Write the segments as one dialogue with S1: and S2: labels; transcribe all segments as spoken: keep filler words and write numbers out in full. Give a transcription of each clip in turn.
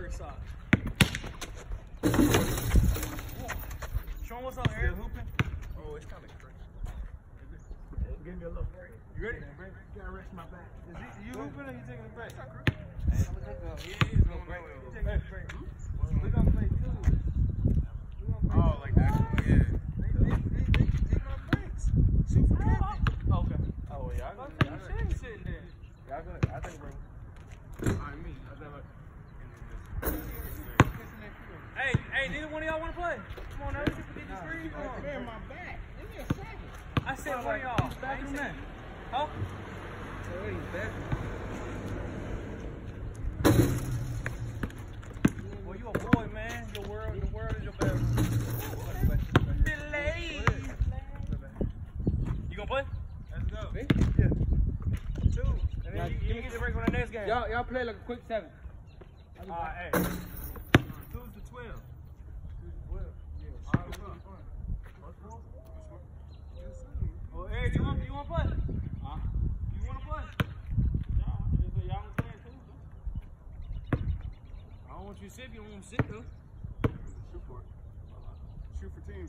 S1: Every side. Show him what's up, Eric. Hooping. Oh, it's kind of crazy.
S2: Give me a little break.
S1: You ready?
S2: You gotta rest my back.
S1: Is he, you hooping or you taking a break?
S2: Hey, I'm gonna take a, yeah, he's gonna break.
S1: You taking a break.
S2: We're gonna play two. We're gonna play
S3: Oh, like that? Yeah.
S2: They, they, they, they, they my breaks. Shoot for captain.
S1: Oh, okay.
S3: Oh, well, y'all
S1: I
S3: good.
S1: think you should be sitting there.
S3: Y'all good. I think we're. I mean, I never.
S1: Hey, hey, neither one of y'all want to play? Come on now, let's get the screen. Come on.
S2: Man, my back. Give me a second.
S1: I said one of y'all. Bathroom man. Huh?
S2: Oh, he's back.
S1: Well, you a boy, man. Your world, the world is your bathroom. Delay. You gonna play?
S3: Let's go.
S2: Me?
S1: Yeah. Two. And then you, you get the break on the next game.
S2: Y'all, y'all play like a quick seven.
S1: Alright, hey.
S3: Two's to twelve.
S1: Well, Eric, you want, you want to play?
S3: Huh?
S1: You want to play?
S3: Y'all want to play too?
S1: I don't want you to sit if you don't want to sit, though.
S3: Shoot for it. Shoot for teams.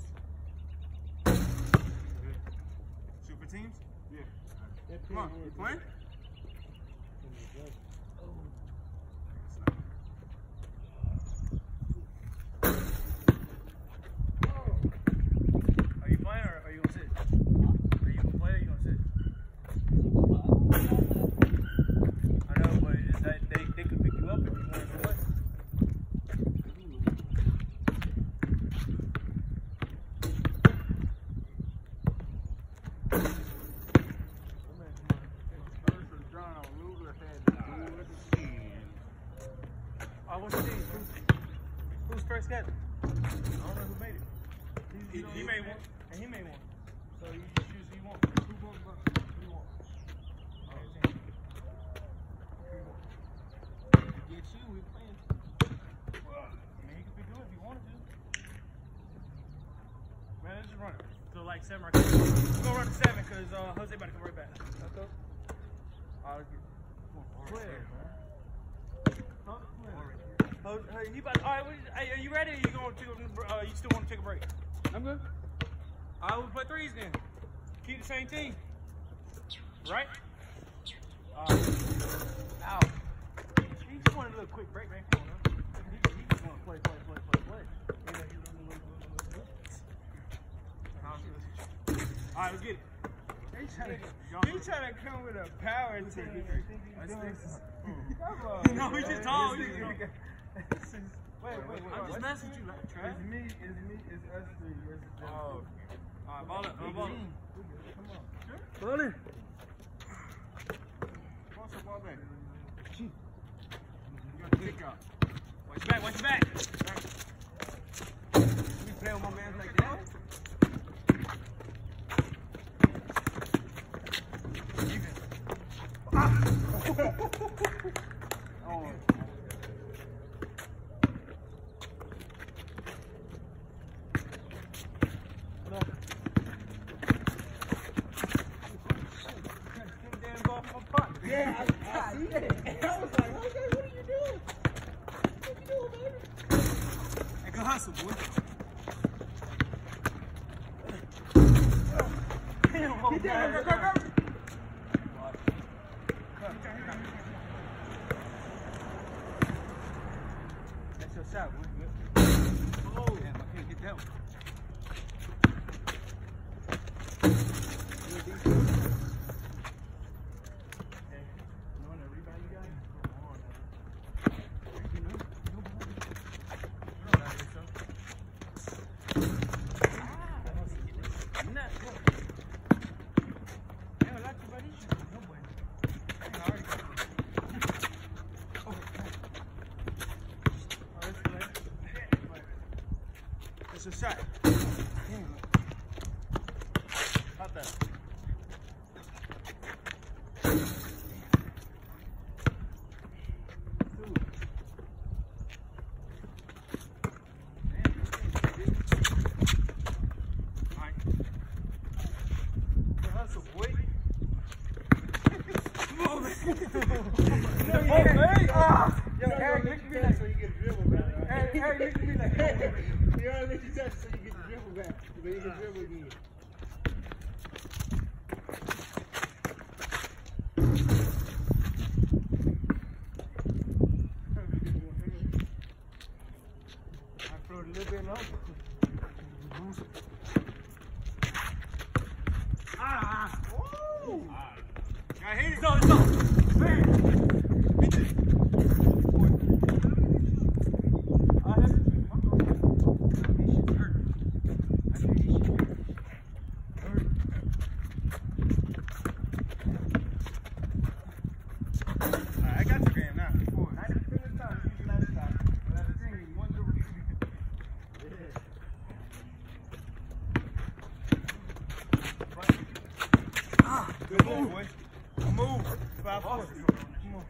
S3: Shoot for teams? Yeah. Come on, you playing?
S1: Are you playing or are you going to sit? Are you going to play or are you going to sit? I know, but is that, they, they could pick you up if you want to play. Oh, what's the team? Who's, who's first schedule? I don't know who made it. He, he, he made one, and he made one. So you just choose who you want. Who wants who you want?
S2: Get you, we playing.
S1: Well, I mean, he could pick you up if you wanted to. Man, let's just run it. So like seven right there. We're gonna run to seven because uh, Jose about to come right back. Let's go. I'll get twelve, man. Huh? Oh, hey, he about, all right, we, hey, are you ready? Or you going to? Uh, you still want to take a break?
S2: I'm good.
S1: All right, we'll play threes then. Keep the same team, right? Uh, ow. He just wanted a little quick break, man. Come on, man. He, he just want to play, play, play, play, play. Yeah, he was a little, little, little, little. All right, let's get it.
S2: He trying to, he trying to come with a power team. Come on.
S1: No, we just talking.
S2: Wait, wait, wait.
S1: I'm just messing with you, like, Trav.
S2: It's me, it's me, it's us three versus them.
S1: Oh, all right, ball it, uh, ball it.
S2: Come on.
S1: Ball it.
S3: What's the ball back?
S2: Shoot.
S3: You got to kick out.
S1: Watch your back, watch your back.
S2: We play with my man like that? Oh.
S1: No. Damn ball from a punt.
S2: Yeah, I, I see it. I was like, okay, what are you doing? What are you doing, baby?
S1: Hey, good hustle, boy. Damn, oh,
S2: Get down,
S1: man.
S2: go, go, go.
S1: That's your shot, boy. Oh, damn, I can't get that one. Hey, you know that rebound you got? Come on, man. You know, you know, you know about yourself. Ah, not good. Yeah, I like you, buddy. No way. I already got one. Oh, that's good. It's a shot. Not that. Hustle, boy. Come on, man.
S2: Yo, Eric, ah. Yo, Eric, look at me like so you get a dribble.
S3: I got your game now.
S2: ninety percent of the time, you use left side. Left screen, one dribble.
S3: Ah, good move, boy. Move. Five four. Come on.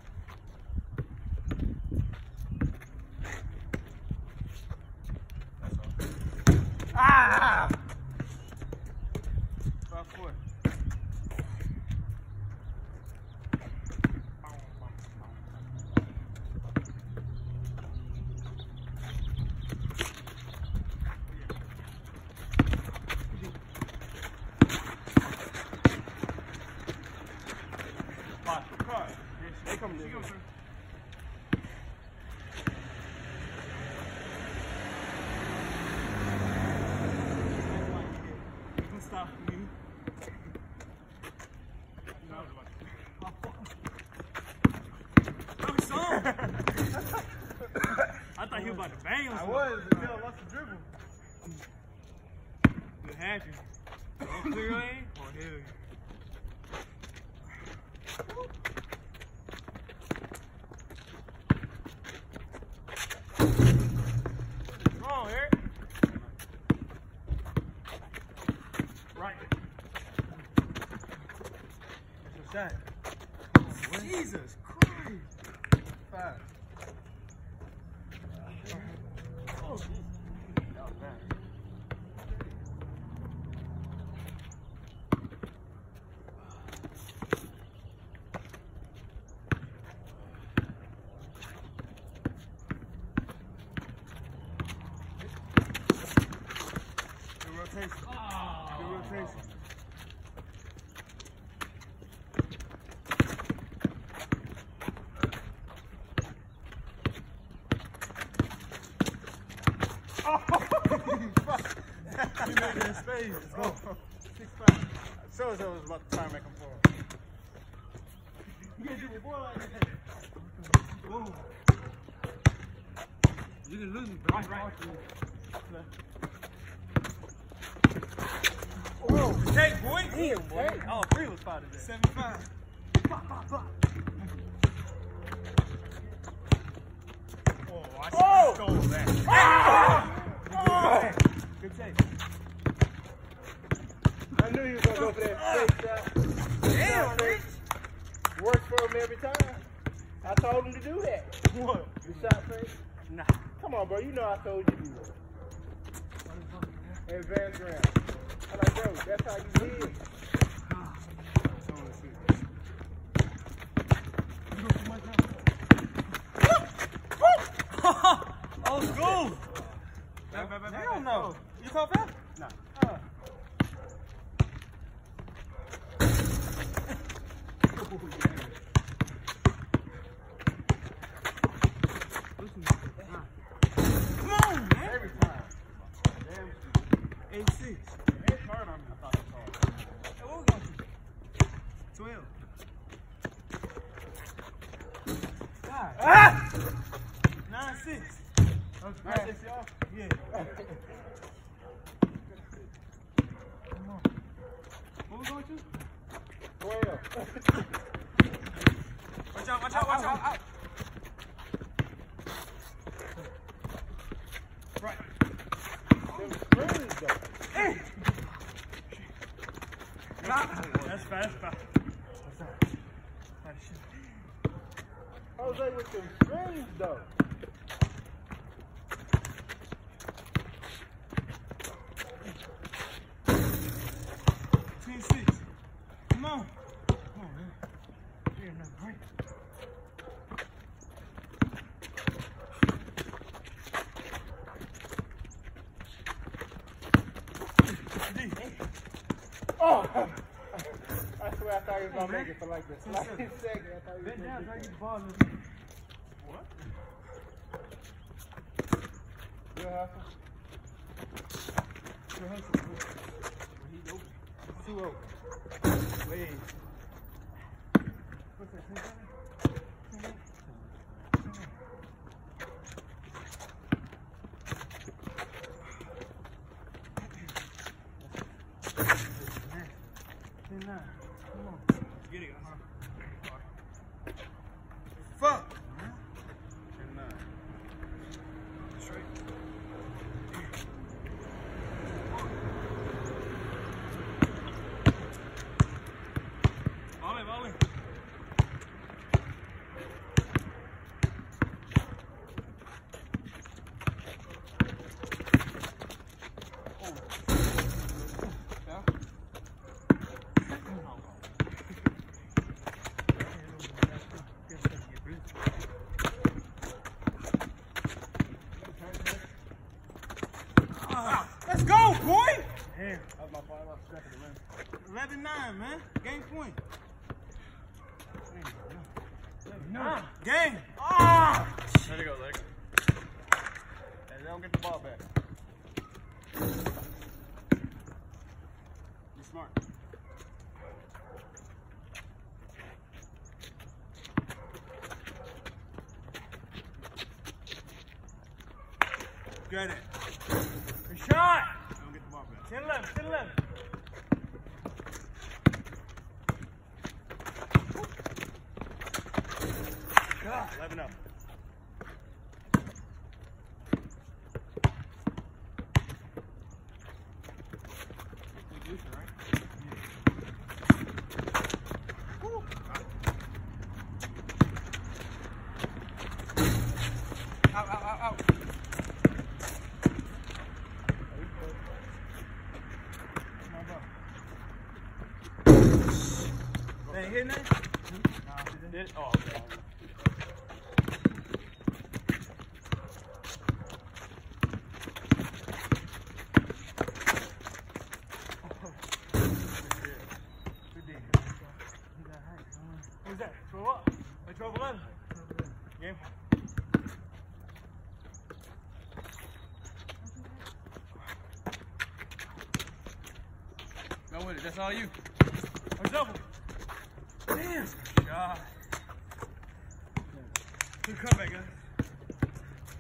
S3: Ah! Five four.
S2: They come this way.
S3: You can stop me. No. Oh, son! I thought he was about to bang on
S2: I
S3: something.
S2: was until I lost the dribble.
S3: Good happy. Oh, clear lane? Oh, hell yeah.
S2: Shot.
S3: Jesus Christ.
S2: Five.
S3: Oh,
S2: That was bad.
S3: good rotation. Oh. Good rotation.
S2: He made it in space. Let's go. Six five.
S3: So as I was about to try and make him fall.
S2: You can't do it more like that. Boom. You can lose me, bro. Right, right.
S3: Whoa. Take, boy.
S2: Damn, boy.
S3: All three was spotted there.
S2: Seven five. Pop, pop, pop.
S3: Oh, I
S2: Oh!
S3: stole that.
S2: Ah! Oh! Good take. I knew he was going to go for that straight shot.
S3: Damn, Rich.
S2: Works for him every time. I told him to do that.
S3: What?
S2: You shot face?
S3: Nah.
S2: Come on, bro. You know I told you to do that. Advance round. I'm like, bro, that's how you live.
S3: Oh, school.
S2: Back, back, back, back,
S3: Hell
S2: back.
S3: no. You caught that?
S2: Nah.
S3: Uh. Come on, man.
S2: Every time. Damn sweet.
S3: Eight six.
S2: It's hard on me. I thought it was hard.
S3: Hey, what we going to? Twelve. God.
S2: Ah!
S3: Nine six.
S2: Nine six, y'all?
S3: Yeah. Come on. What we going to?
S2: Twelve.
S3: Watch out, watch out, watch out. out. Right.
S2: Them screens, though.
S3: Hey! That's fast, that's fast. What's up? That shit.
S2: Jose with them screens, though.
S3: Ten six. Come on. Come on, man. Here, another break.
S2: Oh! I swear I thought he was going to make it for like this. Like a second. I thought he was
S1: Bend
S2: going
S1: down,
S2: to
S1: try to
S2: make
S1: get
S2: it.
S1: the ball.
S3: What?
S2: Good hustle.
S1: Good hustle. He's open.
S2: Two open.
S3: Wait.
S1: What's that, ten seven? ten nine. Come on.
S3: Get it. Uh-huh.
S1: That was my fault. I lost track of the rim.
S3: eleven nine, man. Game point.
S1: Ah.
S3: Game.
S1: Ah! There you go, Leg. And they don't get the ball back. Be smart.
S3: Got it.
S1: Good shot!
S3: Don't get the ball back.
S1: ten eleven, ten eleven. eleven up.
S3: Out, out, out, out. They ain't hitting that?
S1: Did it? Oh, okay. Who's that? twelve up? twelve eleven? Game.
S3: Go with it. That's all you.
S1: A double.
S3: Damn. God.
S1: Good comeback, guys.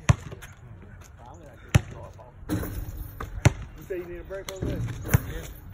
S1: You say you need a break over there?
S3: Yeah.